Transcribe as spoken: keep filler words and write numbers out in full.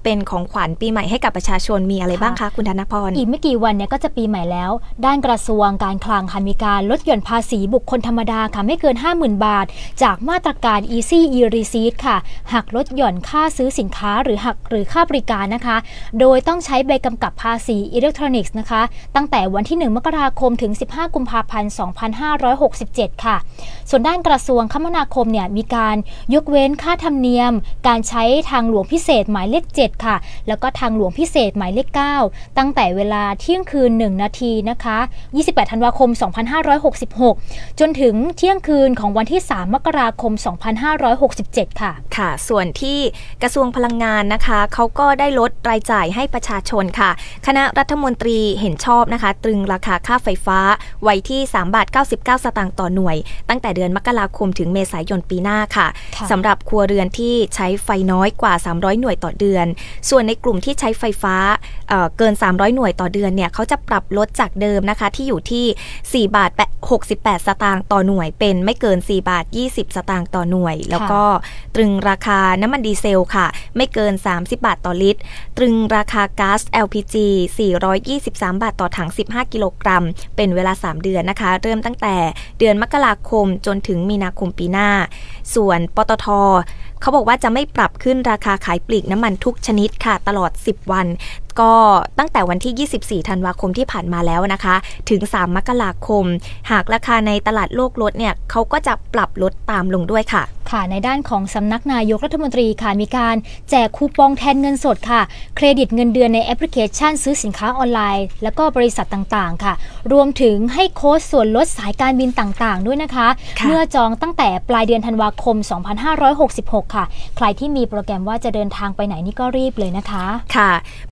เป็นของขวัญปีใหม่ให้กับประชาชนมีอะไรบ้างคะคุณธนพรอีกไม่กี่วันเนี่ยก็จะปีใหม่แล้วด้านกระทรวงการคลังค่ะมีการลดหย่อนภาษีบุคคลธรรมดาค่ะไม่เกิน ห้าหมื่น บาทจากมาตรการ Easy e-receipt ค่ะหักลดหย่อนค่าซื้อสินค้าหรือหักหรือค่าบริการนะคะโดยต้องใช้ใบกำกับภาษีอิเล็กทรอนิกส์นะคะตั้งแต่วันที่หนึ่งมกราคมถึงสิบห้ากุมภาพันธ์สองพันห้าร้อยหกสิบเจ็ดค่ะส่วนด้านกระทรวงคมนาคมเนี่ยมีการยกเว้นค่าธรรมเนียมการใช้ทางหลวงพิเศษหมายเลขเจ็ดค่ะแล้วก็ทางหลวงพิเศษหมายเลขเก้าตั้งแต่เวลาเที่ยงคืนหนึ่งนาทีนะคะยี่สิบแปดธันวาคมสองพันห้าร้อยหกสิบหกจนถึงเที่ยงคืนของวันที่สามมกราคมสองพันห้าร้อยหกสิบเจ็ดค่ะค่ะส่วนที่กระทรวงพลังงานนะคะเขาก็ได้ลดรายจ่ายให้ประชาชนค่ะคณะรัฐมนตรีเห็นชอบนะคะตรึงราคาค่าไฟฟ้าไว้ที่สามบาทเก้าสิบเก้าสตางค์ต่อหน่วยตั้งแต่เดือนมกราคมถึงเมษายนปีหน้าค่ะสำหรับครัวเรือนที่ใช้ไฟน้อยกว่าสามร้อยหน่วยต่อเดือนส่วนในกลุ่มที่ใช้ไฟฟ้า เอ่อ เกินสามร้อยหน่วยต่อเดือนเนี่ยเขาจะปรับลดจากเดิมนะคะที่อยู่ที่สี่บาทหกสิบแปดสตางค์ต่อหน่วยเป็นไม่เกินสี่บาทยี่สิบสตางค์ต่อหน่วยแล้วก็ตรึงราคาน้ำมันดีเซลค่ะไม่เกินสามสิบบาทต่อลิตรตรึงราคาก๊าซ แอล พี จี สี่ร้อยยี่สิบสามบาทต่อถังสิบห้ากิโลกรัมเป็นเวลาสามเดือนนะคะเริ่มตั้งแต่เดือนมกราคมจนถึงมีนาคมปีหน้าส่วนปตท.เขาบอกว่าจะไม่ปรับขึ้นราคาขายปลีกน้ำมันทุกชนิดค่ะตลอดสิบวันก็ตั้งแต่วันที่ยี่สิบสี่ธันวาคมที่ผ่านมาแล้วนะคะถึงสามมกราคมหากราคาในตลาดโลกลดเนี่ยเขาก็จะปรับลดตามลงด้วยค่ะค่ะในด้านของสำนักนายกรัฐมนตรีค่ะมีการแจกคูปองแทนเงินสดค่ะเครดิตเงินเดือนในแอปพลิเคชันซื้อสินค้าออนไลน์แล้วก็บริษัทต่างๆค่ะรวมถึงให้โค้ดส่วนลดสายการบินต่างๆด้วยนะคะเมื่อจองตั้งแต่ปลายเดือนธันวาคมสองพันห้าร้อยหกสิบหกค่ะใครที่มีโปรแกรมว่าจะเดินทางไปไหนนี่ก็รีบเลยนะคะค่ะ